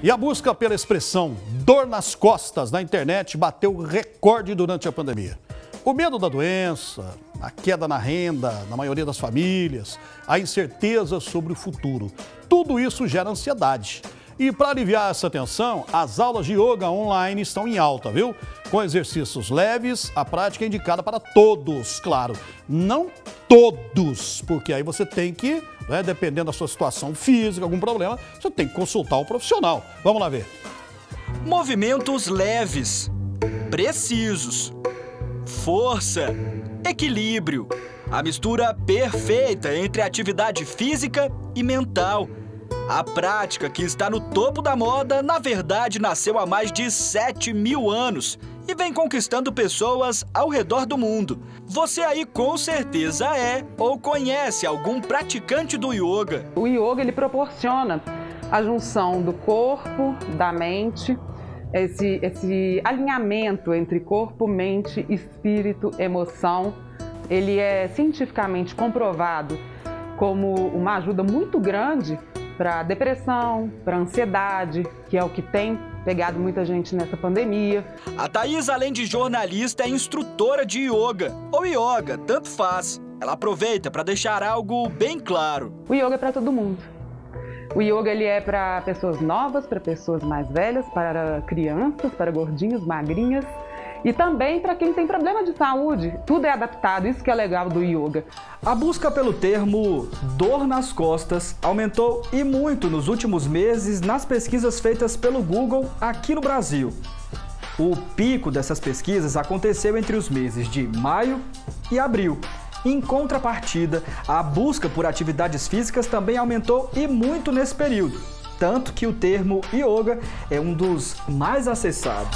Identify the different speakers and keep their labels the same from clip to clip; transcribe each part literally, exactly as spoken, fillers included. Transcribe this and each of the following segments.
Speaker 1: E a busca pela expressão dor nas costas na internet bateu recorde durante a pandemia. O medo da doença, a queda na renda na maioria das famílias, a incerteza sobre o futuro, tudo isso gera ansiedade. E para aliviar essa tensão, as aulas de yoga online estão em alta, viu? Com exercícios leves, a prática é indicada para todos, claro. Não todos, porque aí você tem que, né, dependendo da sua situação física, algum problema, você tem que consultar um profissional. Vamos lá ver.
Speaker 2: Movimentos leves, precisos, força, equilíbrio. A mistura perfeita entre atividade física e mental. A prática, que está no topo da moda, na verdade nasceu há mais de sete mil anos e vem conquistando pessoas ao redor do mundo. Você aí com certeza é ou conhece algum praticante do yoga.
Speaker 3: O yoga ele proporciona a junção do corpo, da mente, esse, esse alinhamento entre corpo, mente, espírito, emoção. Ele é cientificamente comprovado como uma ajuda muito grande para depressão, para ansiedade, que é o que tem pegado muita gente nessa pandemia.
Speaker 2: A Thaís, além de jornalista, é instrutora de yoga, ou yoga, tanto faz. Ela aproveita para deixar algo bem claro.
Speaker 3: O yoga é para todo mundo. O yoga ele é para pessoas novas, para pessoas mais velhas, para crianças, para gordinhos, magrinhas. E também para quem tem problema de saúde. Tudo é adaptado, isso que é legal do yoga.
Speaker 4: A busca pelo termo dor nas costas aumentou e muito nos últimos meses nas pesquisas feitas pelo Google aqui no Brasil. O pico dessas pesquisas aconteceu entre os meses de maio e abril. Em contrapartida, a busca por atividades físicas também aumentou e muito nesse período. Tanto que o termo yoga é um dos mais acessados.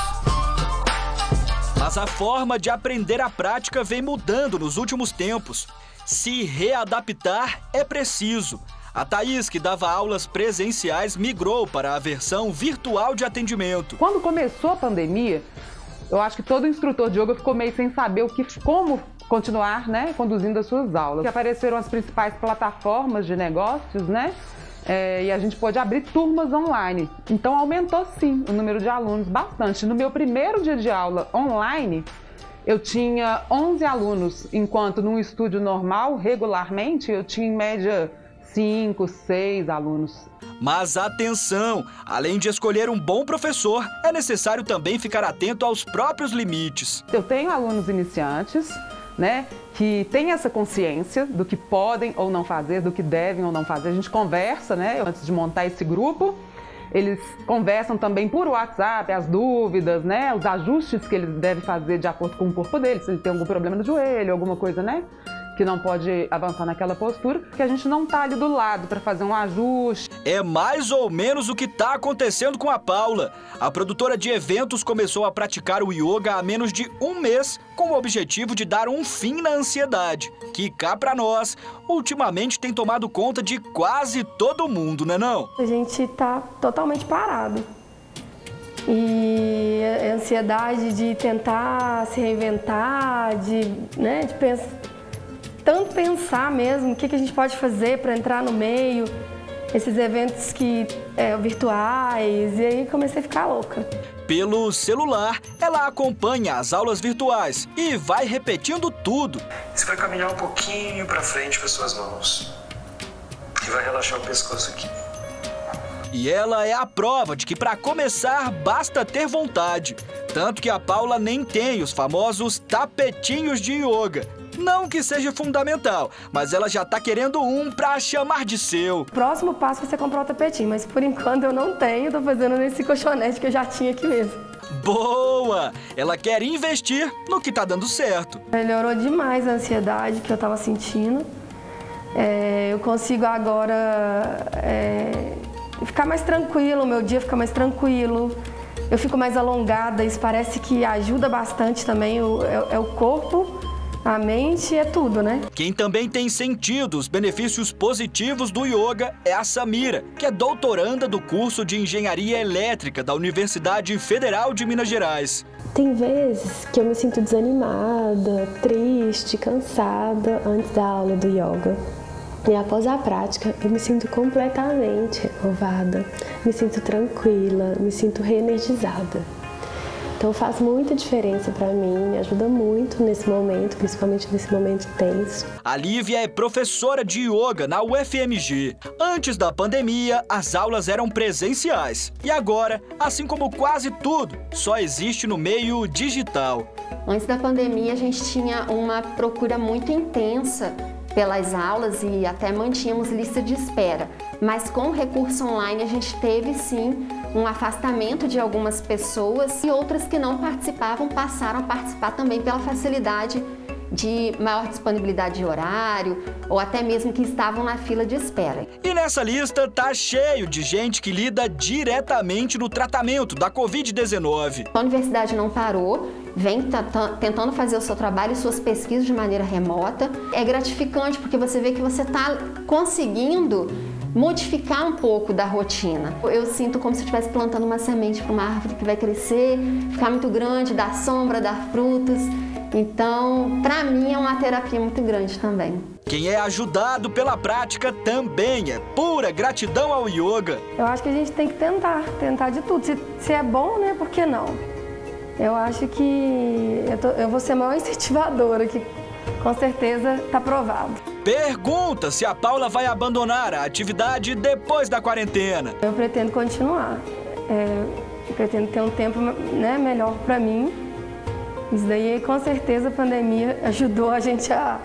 Speaker 2: Mas a forma de aprender a prática vem mudando nos últimos tempos. Se readaptar é preciso. A Thaís, que dava aulas presenciais, migrou para a versão virtual de atendimento.
Speaker 3: Quando começou a pandemia, eu acho que todo instrutor de yoga ficou meio sem saber o que, como continuar, né, conduzindo as suas aulas. Que apareceram as principais plataformas de negócios, né? É, e a gente pôde abrir turmas online. Então aumentou sim o número de alunos bastante. No meu primeiro dia de aula online, eu tinha onze alunos, enquanto num estúdio normal, regularmente, eu tinha em média cinco, seis alunos.
Speaker 2: Mas atenção! Além de escolher um bom professor, é necessário também ficar atento aos próprios limites.
Speaker 3: Eu tenho alunos iniciantes, né, que tem essa consciência do que podem ou não fazer, do que devem ou não fazer. A gente conversa, né, antes de montar esse grupo. Eles conversam também por WhatsApp, as dúvidas, né, os ajustes que eles devem fazer de acordo com o corpo deles, se ele tem algum problema no joelho, alguma coisa, né, que não pode avançar naquela postura, porque a gente não está ali do lado para fazer um ajuste.
Speaker 2: É mais ou menos o que está acontecendo com a Paula. A produtora de eventos começou a praticar o yoga há menos de um mês, com o objetivo de dar um fim na ansiedade, que cá para nós, ultimamente tem tomado conta de quase todo mundo, né não?
Speaker 5: A gente está totalmente parado. E a ansiedade de tentar se reinventar, de, né, de pensar... Tanto pensar mesmo o que a gente pode fazer para entrar no meio, esses eventos que, é, virtuais, e aí comecei a ficar louca.
Speaker 2: Pelo celular, ela acompanha as aulas virtuais e vai repetindo tudo.
Speaker 6: Você vai caminhar um pouquinho para frente com as suas mãos e vai relaxar o pescoço aqui.
Speaker 2: E ela é a prova de que para começar basta ter vontade. Tanto que a Paula nem tem os famosos tapetinhos de yoga. Não que seja fundamental, mas ela já tá querendo um pra chamar de seu.
Speaker 5: O próximo passo vai ser comprar o tapetinho, mas por enquanto eu não tenho, tô fazendo nesse colchonete que eu já tinha aqui mesmo.
Speaker 2: Boa! Ela quer investir no que tá dando certo.
Speaker 5: Melhorou demais a ansiedade que eu tava sentindo. É, eu consigo agora é, ficar mais tranquilo, o meu dia fica mais tranquilo. Eu fico mais alongada, isso parece que ajuda bastante também, o, é, é o corpo. A mente é tudo, né?
Speaker 2: Quem também tem sentido os benefícios positivos do yoga é a Samira, que é doutoranda do curso de Engenharia Elétrica da Universidade Federal de Minas Gerais.
Speaker 7: Tem vezes que eu me sinto desanimada, triste, cansada antes da aula do yoga. E após a prática, eu me sinto completamente renovada, me sinto tranquila, me sinto reenergizada. Então faz muita diferença para mim, me ajuda muito nesse momento, principalmente nesse momento tenso.
Speaker 2: A Lívia é professora de yoga na U F M G. Antes da pandemia, as aulas eram presenciais. E agora, assim como quase tudo, só existe no meio digital.
Speaker 8: Antes da pandemia, a gente tinha uma procura muito intensa pelas aulas e até mantínhamos lista de espera. Mas com o recurso online, a gente teve sim um afastamento de algumas pessoas e outras que não participavam passaram a participar também pela facilidade de maior disponibilidade de horário ou até mesmo que estavam na fila de espera.
Speaker 2: E nessa lista tá cheio de gente que lida diretamente no tratamento da covid dezenove.
Speaker 8: A universidade não parou, vem tentando fazer o seu trabalho e suas pesquisas de maneira remota. É gratificante porque você vê que você está conseguindo modificar um pouco da rotina. Eu sinto como se eu estivesse plantando uma semente para uma árvore que vai crescer, ficar muito grande, dar sombra, dar frutos. Então, para mim é uma terapia muito grande também.
Speaker 2: Quem é ajudado pela prática também é pura gratidão ao yoga.
Speaker 5: Eu acho que a gente tem que tentar, tentar de tudo. Se, se é bom, né? Por que não? Eu acho que eu, tô, eu vou ser a maior incentivadora, que com certeza está provado.
Speaker 2: Pergunta se a Paula vai abandonar a atividade depois da quarentena.
Speaker 5: Eu pretendo continuar. É, eu pretendo ter um tempo, né, melhor para mim. Isso daí, com certeza, a pandemia ajudou a gente a,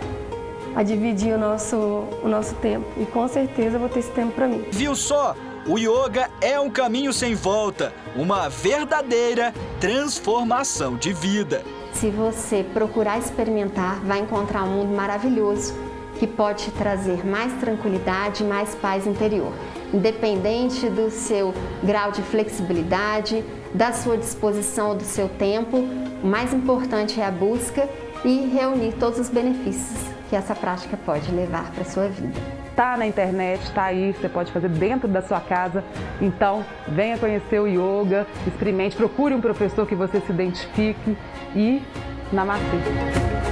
Speaker 5: a dividir o nosso, o nosso tempo. E com certeza eu vou ter esse tempo para mim.
Speaker 2: Viu só? O yoga é um caminho sem volta, uma verdadeira transformação de vida.
Speaker 8: Se você procurar experimentar, vai encontrar um mundo maravilhoso que pode te trazer mais tranquilidade e mais paz interior. Independente do seu grau de flexibilidade, da sua disposição ou do seu tempo, o mais importante é a busca e reunir todos os benefícios que essa prática pode levar para a sua vida.
Speaker 3: Tá na internet, tá aí, você pode fazer dentro da sua casa. Então, venha conhecer o yoga, experimente, procure um professor que você se identifique e namastê.